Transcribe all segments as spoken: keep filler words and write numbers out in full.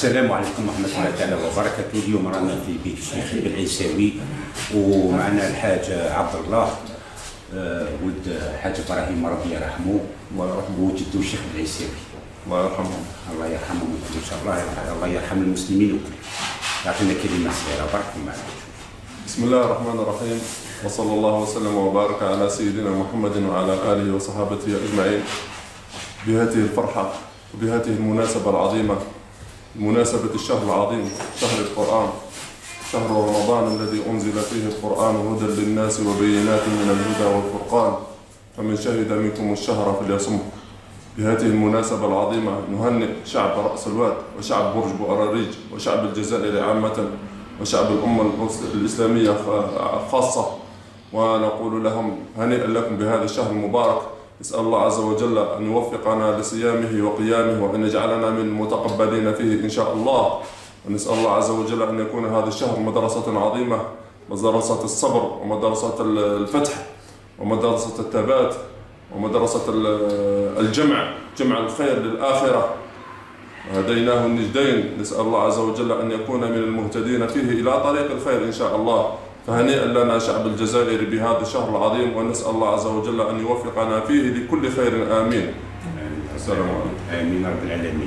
السلام عليكم ورحمة الله تعالى وبركاته. اليوم رانا في بيت الشيخ العيساوي ومعنا الحاج عبد الله آه ولد الحاج ابراهيم ربي يرحمه وجدو الشيخ العيساوي الله يرحمهم. الله يرحمهم ان شاء الله. الله يرحم المسلمين الكل. يعطينا كلمة صغيرة بارك معنا. بسم الله الرحمن الرحيم، وصلى الله وسلم وبارك على سيدنا محمد وعلى آله وصحابته أجمعين. بهذه الفرحة وبهذه المناسبة العظيمة، مناسبة الشهر العظيم، شهر القرآن، شهر رمضان الذي أنزل فيه القرآن هدى للناس وبينات من الهدى والفرقان، فمن شهد منكم الشهر فليصمه. بهذه المناسبة العظيمة نهنئ شعب رأس الواد وشعب برج بؤراريج وشعب الجزائر عامة وشعب الأمة الإسلامية خاصة، ونقول لهم هنيئا لكم بهذا الشهر المبارك. نسأل الله عز وجل أن يوفقنا لصيامه وقيامه وأن يجعلنا من المتقبلين فيه إن شاء الله. ونسأل الله عز وجل أن يكون هذا الشهر مدرسة عظيمة، مدرسة الصبر ومدرسة الفتح ومدرسة الثبات ومدرسة الجمع، جمع الخير للآخرة. وهديناه النجدين، نسأل الله عز وجل أن يكون من المهتدين فيه إلى طريق الخير إن شاء الله. فهنيئا لنا شعب الجزائر بهذا الشهر العظيم، ونسأل الله عز وجل أن يوفقنا فيه لكل خير آمين. السلام عليكم. آمين رب العالمين.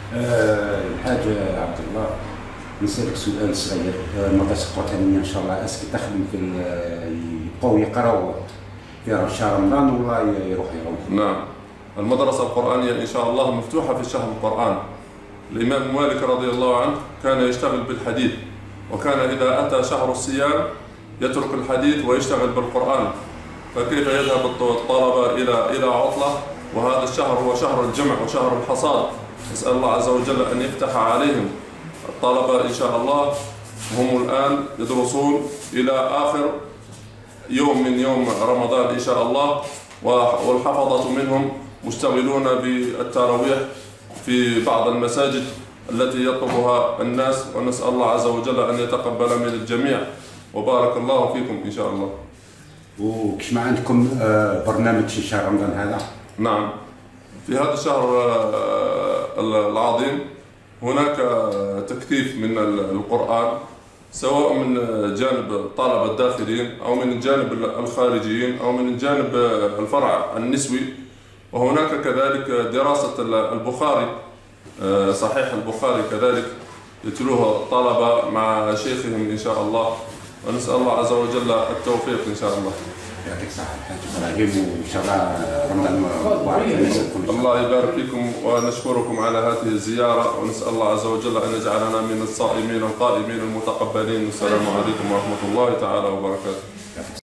أه الحاج عبد الله نسألك سؤال صغير. المدرسة القرآنية إن شاء الله اسكي تخدم في يبقوا يقراوا في شهر رمضان ولا يروحوا يروحوا؟ نعم، المدرسة القرآنية إن شاء الله مفتوحة في شهر القرآن. الإمام مالك رضي الله عنه كان يشتغل بالحديث، وكان إذا أتى شهر الصيام يترك الحديث ويشتغل بالقرآن، فكيف يذهب الطلبة إلى إلى عطلة وهذا الشهر هو شهر الجمع وشهر الحصاد. نسأل الله عز وجل أن يفتح عليهم. الطلبة إن شاء الله هم الآن يدرسون إلى آخر يوم من يوم رمضان إن شاء الله، والحفظة منهم مشتغلون بالتراويح في بعض المساجد التي يطلبها الناس، ونسأل الله عز وجل أن يتقبل من الجميع، وبارك الله فيكم إن شاء الله. وكش ما عندكم برنامج في شهر رمضان هذا؟ نعم، في هذا الشهر العظيم هناك تكثيف من القرآن، سواء من جانب الطلبة الداخلين أو من الجانب الخارجيين أو من الجانب الفرع النسوي. وهناك كذلك دراسة البخاري، صحيح البخاري كذلك يتلوه الطلبة مع شيخهم إن شاء الله، ونسأل الله عز وجل التوفيق إن شاء الله. يعطيك الصحة الحاج إبراهيم، وإن شاء الله رمضان مبارك. الله يبارك فيكم ونشكركم على هذه الزيارة، ونسأل الله عز وجل أن يجعلنا من الصائمين القائمين المتقبلين. السلام عليكم ورحمة الله تعالى وبركاته.